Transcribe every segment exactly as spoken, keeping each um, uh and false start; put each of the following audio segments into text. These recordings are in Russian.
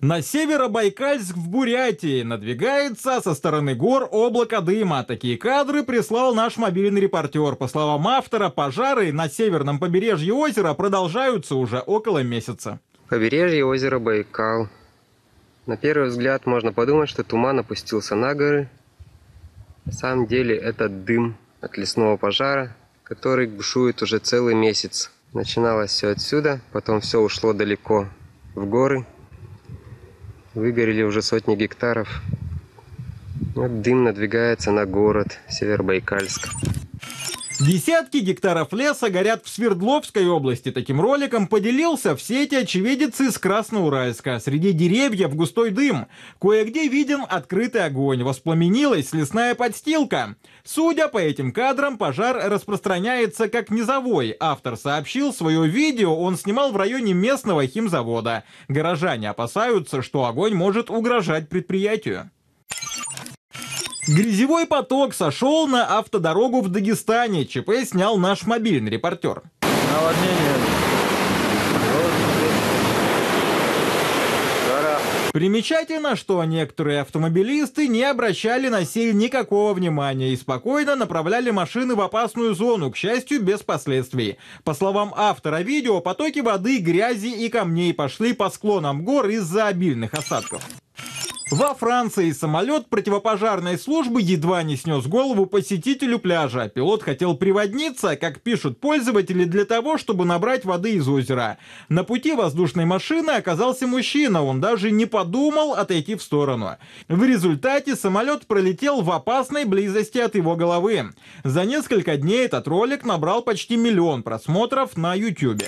На Северобайкальск в Бурятии надвигается со стороны гор облако дыма. Такие кадры прислал наш мобильный репортер. По словам автора, пожары на северном побережье озера продолжаются уже около месяца. Побережье озера Байкал. На первый взгляд можно подумать, что туман опустился на горы. На самом деле это дым от лесного пожара, который бушует уже целый месяц. Начиналось все отсюда, потом все ушло далеко в горы. Выгорели уже сотни гектаров. Вот дым надвигается на город Северобайкальск. Десятки гектаров леса горят в Свердловской области. Таким роликом поделился в сети очевидец из Красноуральска. Среди деревьев густой дым. Кое-где виден открытый огонь. Воспламенилась лесная подстилка. Судя по этим кадрам, пожар распространяется как низовой. Автор сообщил, свое видео он снимал в районе местного химзавода. Горожане опасаются, что огонь может угрожать предприятию. Грязевой поток сошел на автодорогу в Дагестане. ЧП снял наш мобильный репортер. Наводнение. Примечательно, что некоторые автомобилисты не обращали на сей никакого внимания и спокойно направляли машины в опасную зону, к счастью, без последствий. По словам автора видео, потоки воды, грязи и камней пошли по склонам гор из-за обильных осадков. Во Франции самолет противопожарной службы едва не снес голову посетителю пляжа. Пилот хотел приводниться, как пишут пользователи, для того, чтобы набрать воды из озера. На пути воздушной машины оказался мужчина, он даже не подумал отойти в сторону. В результате самолет пролетел в опасной близости от его головы. За несколько дней этот ролик набрал почти миллион просмотров на ютубе.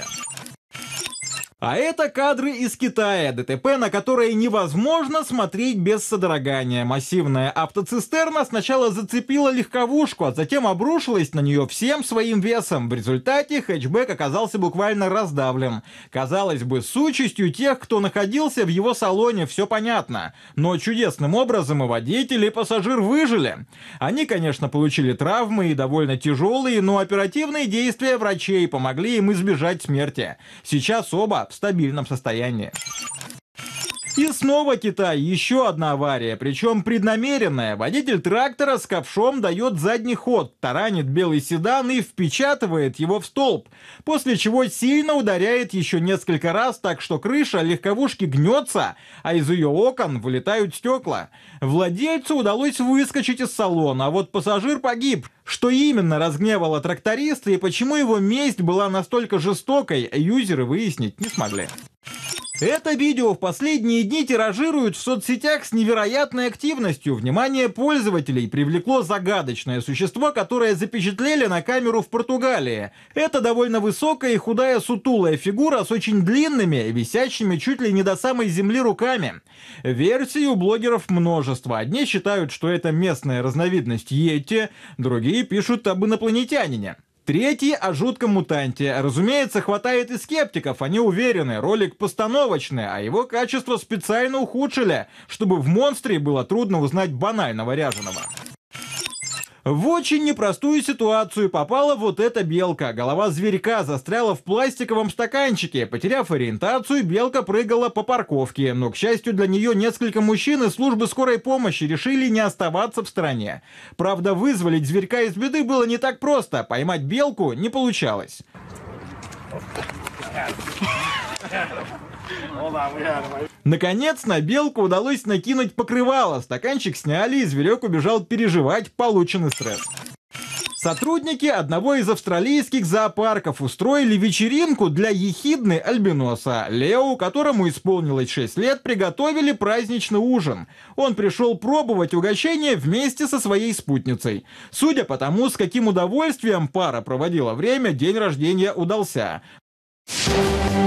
А это кадры из Китая, ДТП, на которое невозможно смотреть без содрогания. Массивная автоцистерна сначала зацепила легковушку, а затем обрушилась на нее всем своим весом. В результате хэтчбэк оказался буквально раздавлен. Казалось бы, с участью тех, кто находился в его салоне, все понятно. Но чудесным образом и водитель, и пассажир выжили. Они, конечно, получили травмы и довольно тяжелые, но оперативные действия врачей помогли им избежать смерти. Сейчас оба в стабильном состоянии. И снова Китай. Еще одна авария, причем преднамеренная. Водитель трактора с ковшом дает задний ход, таранит белый седан и впечатывает его в столб, после чего сильно ударяет еще несколько раз, так что крыша легковушки гнется, а из ее окон вылетают стекла. Владельцу удалось выскочить из салона, а вот пассажир погиб. Что именно разгневало тракториста и почему его месть была настолько жестокой, юзеры выяснить не смогли. Это видео в последние дни тиражируют в соцсетях с невероятной активностью. Внимание пользователей привлекло загадочное существо, которое запечатлели на камеру в Португалии. Это довольно высокая и худая сутулая фигура с очень длинными, висящими чуть ли не до самой земли руками. Версий у блогеров множество. Одни считают, что это местная разновидность йети, другие пишут об инопланетянине. Третий о жутком мутанте. Разумеется, хватает и скептиков, они уверены, ролик постановочный, а его качество специально ухудшили, чтобы в монстре было трудно узнать банального ряженого. В очень непростую ситуацию попала вот эта белка. Голова зверька застряла в пластиковом стаканчике. Потеряв ориентацию, белка прыгала по парковке. Но, к счастью для нее, несколько мужчин из службы скорой помощи решили не оставаться в стороне. Правда, вызволить зверька из беды было не так просто. Поймать белку не получалось. Наконец, на белку удалось накинуть покрывало. Стаканчик сняли, и зверек убежал переживать полученный стресс. Сотрудники одного из австралийских зоопарков устроили вечеринку для ехидны альбиноса. Лео, которому исполнилось шесть лет, приготовили праздничный ужин. Он пришел пробовать угощение вместе со своей спутницей. Судя по тому, с каким удовольствием пара проводила время, день рождения удался.